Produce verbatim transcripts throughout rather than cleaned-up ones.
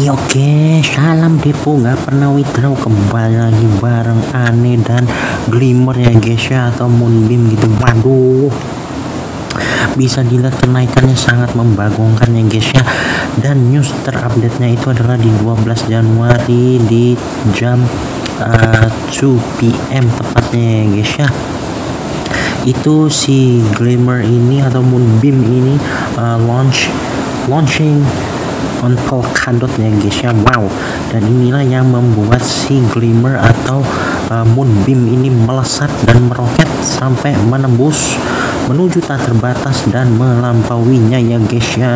Oke, salam depo nggak pernah withdraw, kembali lagi bareng Ane dan Glimmer ya guys ya, atau Moonbeam gitu. Waduh, bisa dilihat kenaikannya sangat membagongkan ya guys ya. Dan news terupdate nya itu adalah di dua belas Januari di jam uh, dua p m tepatnya ya guys ya. Itu si Glimmer ini atau Moonbeam ini uh, launch launching on Polkadot ya guys ya. Wow, dan inilah yang membuat si Glimmer atau uh, Moonbeam ini melesat dan meroket sampai menembus menuju tak terbatas dan melampauinya ya guys ya.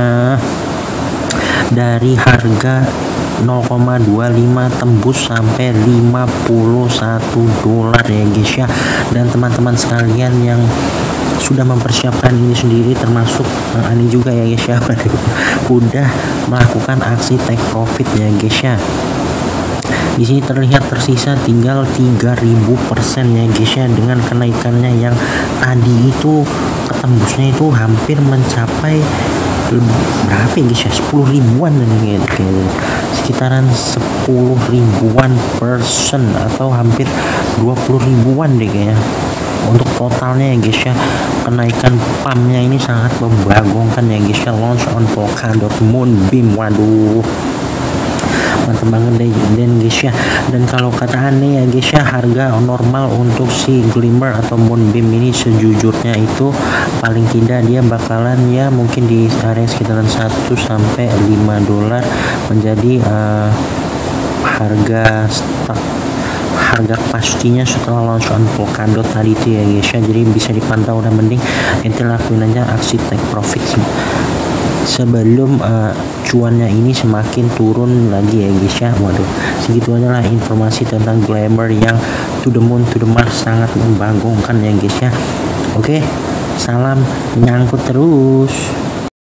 Dari harga nol koma dua lima tembus sampai lima puluh satu dolar ya guys ya. Dan teman-teman sekalian yang sudah mempersiapkan ini sendiri, termasuk uh, ini juga ya guys ya, udah melakukan aksi take profit ya guys ya. Di sini terlihat tersisa tinggal tiga ribu persen ya guys ya, dengan kenaikannya yang tadi itu ketembusnya itu hampir mencapai berapa ya guys ya, sepuluh ribuan dan gitu, sekitaran sepuluh ribuan persen atau hampir dua puluh ribuan deh kayaknya. Untuk totalnya ya guys ya, kenaikan pumpnya ini sangat membagongkan ya guys ya. Launch on Polkadot Moonbeam, waduh mantap banget deh dan guys ya. Dan kalau kata Ane ya guys ya, harga normal untuk si Glimmer atau Moonbeam ini sejujurnya itu paling tidak dia bakalan ya mungkin di area sekitaran satu sampai lima dolar menjadi uh, harga stuck, harga pastinya setelah launch on Polkadot tadi itu ya guys ya. Jadi bisa dipantau, dan mending ente lakuin aja aksi take profit sebelum uh, cuannya ini semakin turun lagi ya guys ya. Waduh, segitu aja lah informasi tentang Glimmer yang to the moon to the Mars, sangat membagongkan ya guys ya. Oke, salam nyangkut terus.